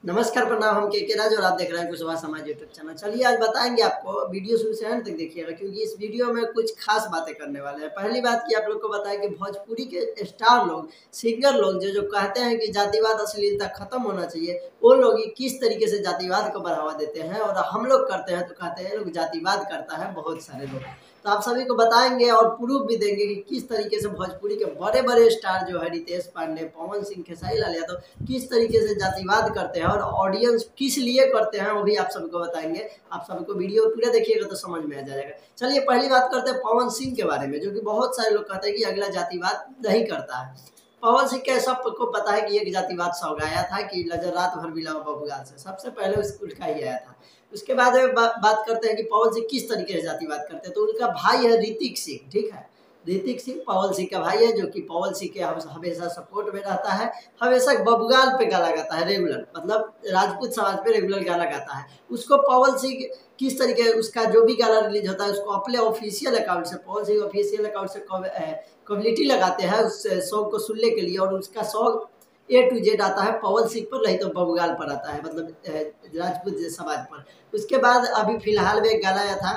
नमस्कार, प्रणाम। हम के राज और आप देख रहे हैं कुशवाहा समाज यूट्यूब चैनल। चलिए आज बताएंगे आपको, वीडियो शुरू से अंत तक देखिएगा क्योंकि इस वीडियो में कुछ खास बातें करने वाले हैं। पहली बात की आप लोग को बताएं कि भोजपुरी के स्टार लोग, सिंगर लोग जो कहते हैं कि जातिवाद अश्लीलता खत्म होना चाहिए, वो लोग किस तरीके से जातिवाद को बढ़ावा देते हैं और हम लोग करते हैं तो कहते हैं लोग जातिवाद करता है बहुत सारे लोग। तो आप सभी को बताएंगे और प्रूफ भी देंगे कि किस तरीके से भोजपुरी के बड़े बड़े स्टार जो है रितेश पांडे, पवन सिंह, खेसारी लाल यादव किस तरीके से जातिवाद करते हैं और ऑडियंस किस लिए करते हैं वो भी आप सबको बताएंगे। आप सबको वीडियो पूरा देखिएगा तो समझ में आ जाएगा। चलिए पहली बात करते हैं पवन सिंह के बारे में, जो कि बहुत सारे लोग कहते हैं कि अगला जातिवाद नहीं करता है। पवन सिंह के सबको पता है कि एक जातिवाद सॉन्ग आया था कि लजर रात भर बिलावा बबुगाल से, सबसे पहले उसका ही आया था। उसके बाद बात करते हैं कि पवन सिंह किस तरीके से जातिवाद करते हैं, तो उनका भाई है ऋतिक सिंह, ठीक है। ऋतिक सिंह पवन सिंह का भाई है, जो कि पवन सिंह के हमेशा सपोर्ट में रहता है, हमेशा बबुगाल पे गाना गाता है रेगुलर, मतलब राजपूत समाज पे रेगुलर गाना गाता है। उसको पवन सिंह किस तरीके उसका जो भी गाना रिलीज होता है उसको अपने ऑफिशियल अकाउंट से, पवन सिंह ऑफिशियल अकाउंट से कम्युनिटी लगाते हैं उस सॉन्ग को सुनने के लिए, और उसका सॉन्ग A to Z आता है पवन सिंह पर, नहीं तो बबुगाल पर आता है, मतलब राजपूत समाज पर। उसके बाद अभी फिलहाल में एक गाना आया था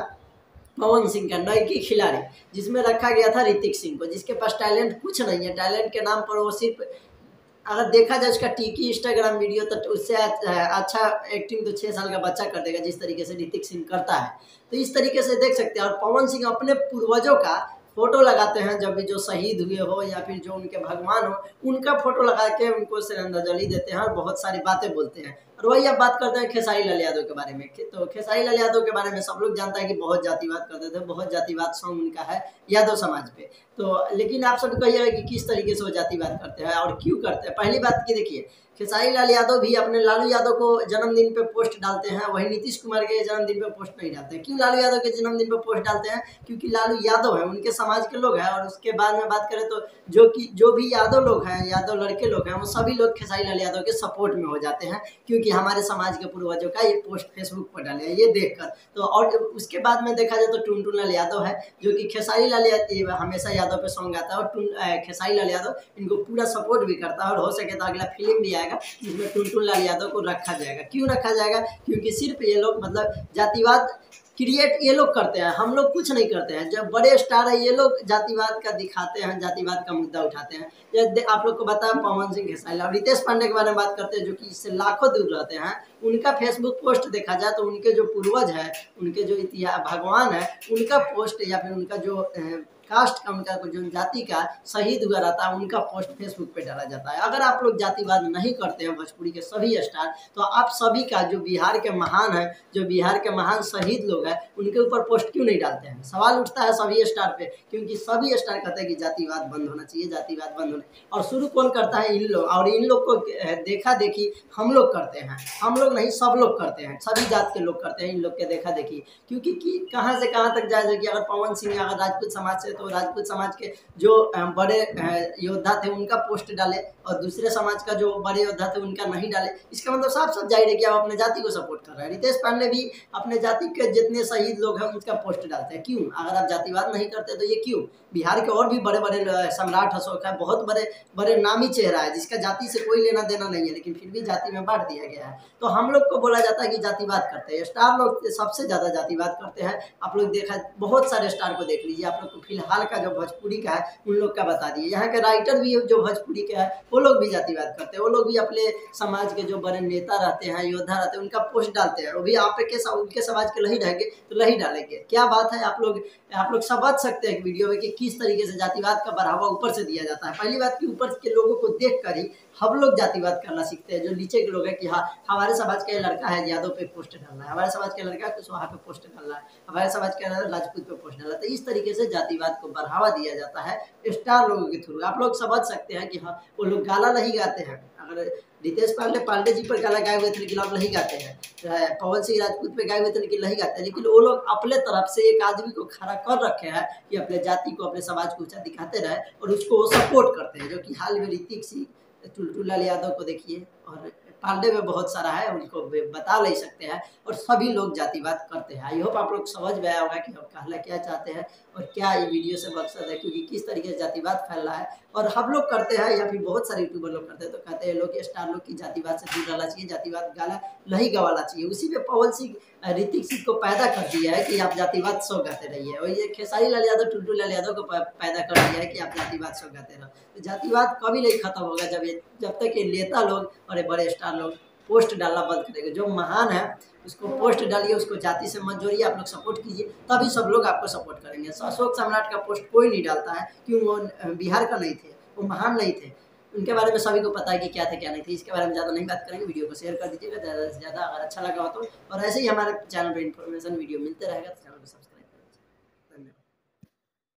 पवन सिंह का नई की खिलाड़ी, जिसमें रखा गया था ऋतिक सिंह को, जिसके पास टैलेंट कुछ नहीं है। टैलेंट के नाम पर वो सिर्फ, अगर देखा जाए उसका टीकी इंस्टाग्राम वीडियो, तो उससे अच्छा एक्टिंग तो 6 साल का बच्चा कर देगा जिस तरीके से ऋतिक सिंह करता है। तो इस तरीके से देख सकते हैं। और पवन सिंह अपने पूर्वजों का फोटो लगाते हैं, जब भी जो शहीद हुए हो या फिर जो उनके भगवान हो उनका फोटो लगा के उनको श्रद्धांजलि देते हैं और बहुत सारी बातें बोलते हैं। और वही अब बात करते हैं खेसारी लाल यादव के बारे में। तो खेसारी लाल यादव के बारे में सब लोग जानता है कि बहुत जातिवाद करते थे, बहुत जातिवाद सॉन्ग उनका है यादव समाज पे। तो लेकिन आप सब कहिएगा कि किस तरीके से वो जातिवाद करते हैं और क्यों करते हैं। पहली बात की देखिए, खेसारी लाल यादव भी अपने लालू यादव को जन्मदिन पे पोस्ट डालते हैं, वही नीतीश कुमार के जन्मदिन पे पोस्ट नहीं डालते हैं। क्यों लालू यादव के जन्मदिन पे पोस्ट डालते हैं? क्योंकि लालू यादव है, उनके समाज के लोग हैं। और उसके बाद में बात करें तो जो भी यादव लोग हैं, यादव लड़के लोग हैं, वो सभी लोग खेसारी लाल यादव के सपोर्ट में हो जाते हैं, क्योंकि हमारे समाज के पूर्वजों का ये पोस्ट फेसबुक पर डाले हैं ये देखकर। तो और उसके बाद में देखा जाए तो टुनटुन लाल यादव है, जो कि खेसारी लाल हमेशा यादव पे सॉन्ग आता है, और खेसारी लाल यादव इनको पूरा सपोर्ट भी करता है। और हो सके तो अगला फिल्म भी आएगा जिसमें टुनटुन लाल यादव को रखा जाएगा। क्यों रखा जाएगा? क्योंकि सिर्फ ये लोग मतलब जातिवाद क्रिएट ये लोग करते हैं, हम लोग कुछ नहीं करते हैं। जब बड़े स्टार है ये लोग जातिवाद का दिखाते हैं, जातिवाद का मुद्दा उठाते हैं। आप लोग को बताया पवन सिंह, खेसारी लाल, रितेश पांडे के बारे में बात करते हैं, जो कि इससे लाखों दूर रहते हैं। उनका फेसबुक पोस्ट देखा जाए तो उनके जो पूर्वज है, उनके जो इतिहास भगवान है, उनका पोस्ट या फिर उनका जो कास्ट का, उनका जो जाति का शहीद हुआ रहता है, उनका पोस्ट फेसबुक पे डाला जाता है। अगर आप लोग जातिवाद नहीं करते हैं भोजपुरी के सभी स्टार, तो आप सभी का जो बिहार के महान है, जो बिहार के महान शहीद लोग हैं, उनके ऊपर पोस्ट क्यों नहीं डालते हैं? सवाल उठता है सभी स्टार पे, क्योंकि सभी स्टार कहते हैं कि जातिवाद बंद होना चाहिए, जातिवाद बंद होना। और शुरू कौन करता है? इन लोग। और इन लोग को देखा देखी हम लोग करते हैं, हम लोग नहीं सब लोग करते हैं, सभी जात के लोग करते हैं इन लोग के देखा देखी। क्योंकि कहाँ से कहाँ तक जाए कि अगर पवन सिंह अगर राजपूत समाज से, तो राजपूत समाज के जो बड़े योद्धा थे उनका पोस्ट डाले, और दूसरे समाज का जो बड़े योद्धा थे उनका नहीं डाले। इसका मतलब साफ साफ जाहिर है कि आप अपने जाति को सपोर्ट कर रहे हैं। रितेश पांडे भी अपने जाति के जितने शहीद लोग हैं उनका पोस्ट डालते हैं। क्यों? अगर आप जातिवाद नहीं करते तो ये क्यों? बिहार के और भी बड़े बड़े सम्राट अशोक है, बहुत बड़े बड़े नामी चेहरा है, जिसका जाति से कोई लेना देना नहीं है, लेकिन फिर भी जाति में बांट दिया गया है। तो हम लोग को बोला जाता है कि जातिवाद करते हैं। स्टार लोग सबसे ज्यादा जातिवाद करते हैं। आप लोग देखा, बहुत सारे स्टार को देख लीजिए। आप लोग को फिलहाल का जो भोजपुरी का है उन लोग का बता दिए। यहाँ के राइटर भी जो भोजपुरी के है वो लोग भी जातिवाद करते हैं। वो लोग भी अपने समाज के जो बड़े नेता रहते हैं, योद्धा रहते हैं, उनका पोस्ट डालते हैं। वो भी उनके समाज के नहीं रहेंगे तो नहीं डालेंगे। क्या बात है? आप लोग समझ सकते हैं वीडियो में कि किस तरीके से जातिवाद का बढ़ावा ऊपर से दिया जाता है। पहली बात कि ऊपर के लोगों को देख कर ही हम लोग जातिवाद करना सीखते हैं। जो नीचे के लोग हैं कि हाँ, हमारे समाज का लड़का है यादव पे पोस्ट डालना है, हमारे समाज का लड़का कुशवाहा पे पोस्ट डालना है, हमारे समाज का राजपूत पे पोस्ट डालना है। तो इस तरीके से जातिवाद को बढ़ावा दिया जाता है स्टार लोगों के थ्रू। आप लोग समझ सकते हैं कि हाँ, वो लोग गाना नहीं गाते हैं। अगर रितेश पांडे जी पर गाना गाए हुए थे लेकिन आप नहीं गाते हैं, पवन सिंह राजपूत पे गाए हुए थे लेकिन नहीं गाते हैं, लेकिन वो लोग अपने तरफ से एक आदमी को खड़ा कर रखे हैं कि अपने जाति को, अपने समाज को ऊंचा दिखाते रहे, और उसको वो सपोर्ट करते हैं। जो कि हाल में ऋतिक सिंह, टुनटुन लाल यादव को देखिए, और पांडे में बहुत सारा है, उनको बता नहीं सकते हैं। और सभी लोग जातिवाद करते हैं। आई होप आप लोग समझ में आया होगा कि हम कहना क्या चाहते हैं और क्या ये वीडियो से मकसद है, क्योंकि किस तरीके से जातिवाद फैल रहा है और हम लोग करते हैं या फिर बहुत सारे यूट्यूबर लोग करते हैं, तो कहते हैं लोग कि स्टार लोग की जातिवाद से दूर रहना चाहिए, जातिवाद गाना नहीं गवाना चाहिए। उसी पे पवन सिंह ऋतिक सिंह को पैदा कर दिया है कि आप जातिवाद सो गाते रहिए, और ये खेसारी लाल यादव, टुलटू लाल यादव को पैदा कर दिया है कि आप जातिवाद सो गाते रहो। तो जातिवाद कभी नहीं खत्म होगा जब तक ये नेता लोग और ये बड़े स्टार लोग पोस्ट डालना बंद करेंगे। जो महान है उसको पोस्ट डालिए, उसको जाति से मत जोड़िए, आप लोग सपोर्ट कीजिए, तभी सब लोग आपको सपोर्ट करेंगे। अशोक सम्राट का पोस्ट कोई नहीं डालता है, क्यों? वो बिहार का नहीं थे, वो महान नहीं थे, उनके बारे में सभी को पता है कि क्या थे क्या नहीं थे। इसके बारे में ज़्यादा नहीं बात करेंगे, वीडियो को शेयर कर दीजिएगा ज़्यादा से ज़्यादा अगर अच्छा लगा हो तो। और ऐसे ही हमारे चैनल पर इन्फॉर्मेशन वीडियो मिलते रहेगा।